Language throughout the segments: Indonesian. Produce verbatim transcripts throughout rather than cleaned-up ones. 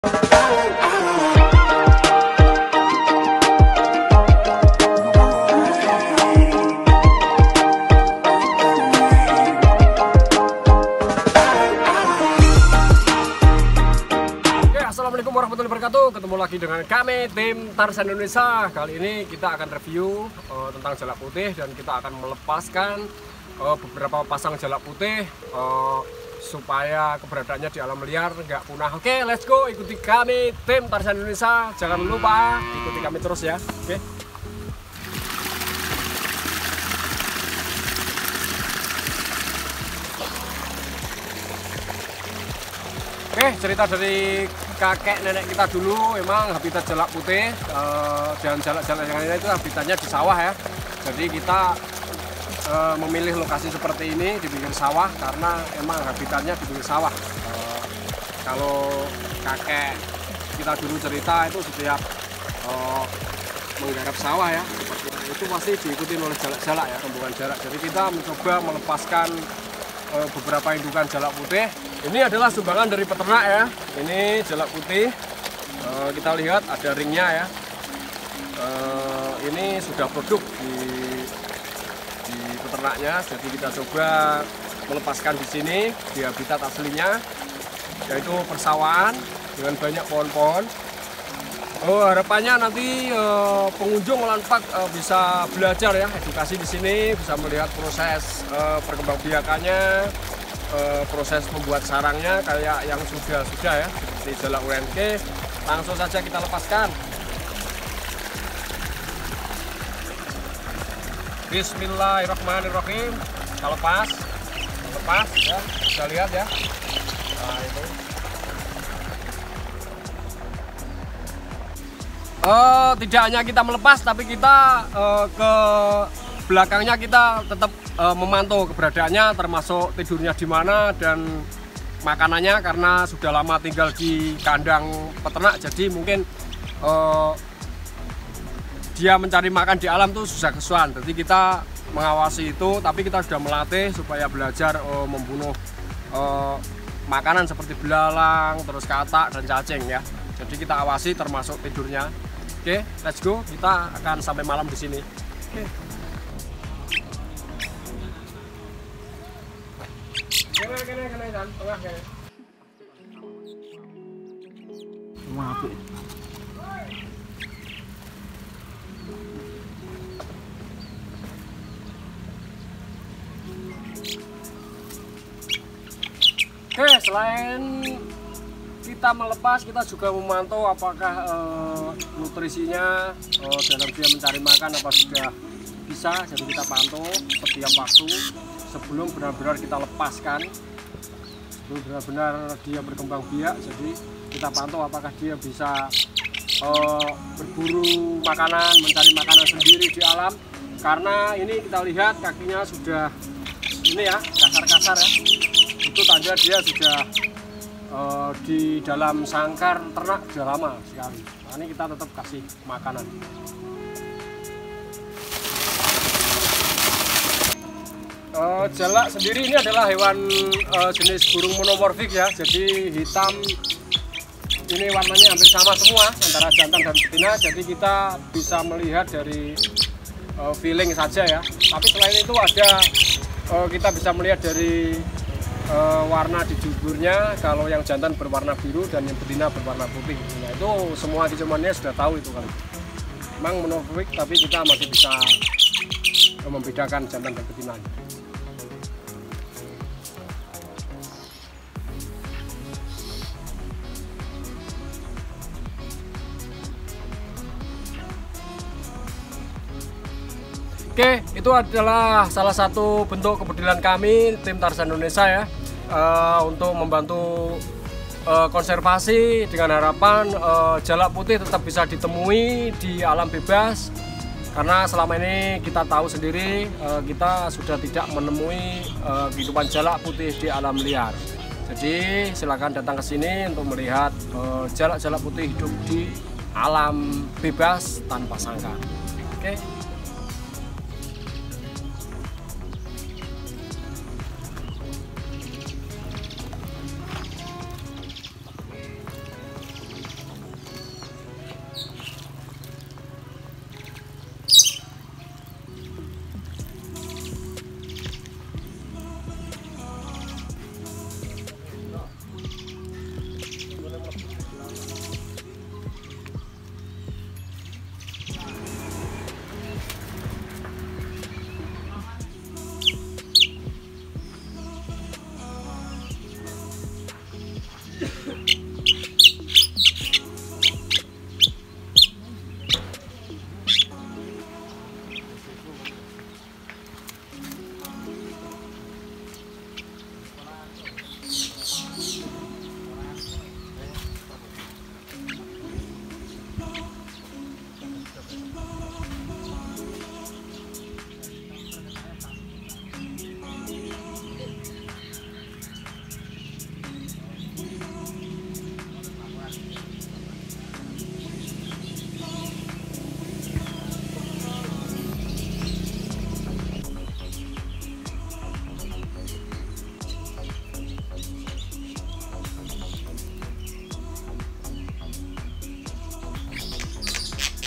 Assalamualaikum warahmatullahi wabarakatuh. Ketemu lagi dengan kami tim Tarzan Indonesia. Kali ini kita akan review uh, tentang jalak putih dan kita akan melepaskan uh, beberapa pasang jalak putih uh, supaya keberadaannya di alam liar nggak punah. Oke, let's go, ikuti kami tim Tarzan Indonesia. Jangan lupa ikuti kami terus ya. Oke. Oke, cerita dari kakek nenek kita dulu, memang habitat jalak putih uh, dan jalak-jalak yang lainnya itu habitatnya di sawah ya. Jadi kita uh, memilih lokasi seperti ini di pinggir sawah karena emang habitatnya di pinggir sawah. Uh, kalau kakek kita dulu cerita itu setiap uh, menggarap sawah ya, itu pasti diikuti oleh jalak-jalak ya, rombongan jalak. Jadi kita mencoba melepaskan uh, beberapa indukan jalak putih. Ini adalah sumbangan dari peternak ya. Ini jalak putih. E, kita lihat ada ringnya ya. E, ini sudah produk di, di peternaknya. Jadi kita coba melepaskan di sini di habitat aslinya, yaitu persawahan dengan banyak pohon-pohon. Oh, harapannya nanti e, pengunjung Melanpak e, bisa belajar ya, edukasi di sini, bisa melihat proses e, perkembangbiakannya. Proses membuat sarangnya kayak yang sudah-sudah ya, seperti jalak U N K. Langsung saja kita lepaskan. Bismillahirrahmanirrahim. Kita lepas, lepas ya, bisa lihat ya. Nah itu. Uh, tidak hanya kita melepas, tapi kita uh, ke belakangnya kita tetap uh, memantau keberadaannya, termasuk tidurnya di mana dan makanannya, karena sudah lama tinggal di kandang peternak. Jadi mungkin uh, dia mencari makan di alam tuh susah kesuan. Jadi kita mengawasi itu, tapi kita sudah melatih supaya belajar uh, membunuh uh, makanan seperti belalang, terus katak dan cacing ya. Jadi kita awasi termasuk tidurnya. Oke, let's go. Kita akan sampai malam di sini. Oke. Kene kene kene dan tengah kene. Apik. Oke, selain kita melepas, kita juga memantau apakah uh, nutrisinya uh, dalam dia mencari makan apa sudah bisa. Jadi kita pantau setiap waktu sebelum benar-benar kita lepaskan, sebelum benar-benar dia berkembang biak. Jadi kita pantau apakah dia bisa uh, berburu makanan, mencari makanan sendiri di alam. Karena ini kita lihat kakinya sudah ini ya, kasar-kasar ya, itu tanda dia sudah uh, di dalam sangkar ternak sudah lama sekali. Nah, ini kita tetap kasih makanan. Uh, jalak sendiri ini adalah hewan uh, jenis burung monomorfik ya, jadi hitam ini warnanya hampir sama semua antara jantan dan betina. Jadi kita bisa melihat dari uh, feeling saja ya. Tapi selain itu ada uh, kita bisa melihat dari uh, warna di juburnya. Kalau yang jantan berwarna biru dan yang betina berwarna putih. Nah, itu semua kecumannya sudah tahu itu kali. Memang monomorfik, tapi kita masih bisa uh, membedakan jantan dan betina. Oke, itu adalah salah satu bentuk kepedulian kami tim Tarzan Indonesia ya, uh, untuk membantu uh, konservasi dengan harapan uh, jalak putih tetap bisa ditemui di alam bebas. Karena selama ini kita tahu sendiri, uh, kita sudah tidak menemui uh, kehidupan jalak putih di alam liar. Jadi silakan datang ke sini untuk melihat jalak-jalak uh, putih hidup di alam bebas tanpa sangkar. Oke.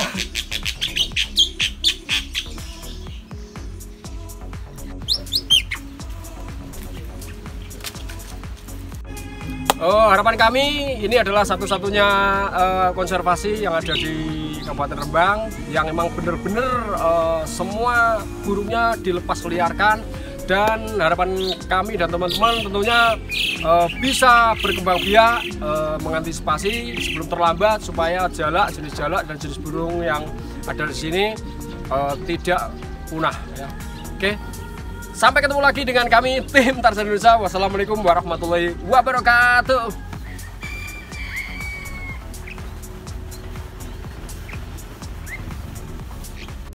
Oh, harapan kami ini adalah satu-satunya uh, konservasi yang ada di Kabupaten Rembang yang memang benar-benar uh, semua burungnya dilepas liarkan, dan harapan kami dan teman-teman tentunya uh, bisa berkembang biak, uh, mengantisipasi sebelum terlambat supaya jalak, jenis jalak dan jenis burung yang ada di sini uh, tidak punah ya. Oke. Sampai ketemu lagi dengan kami tim Tarzan Indonesia. Wassalamualaikum warahmatullahi wabarakatuh.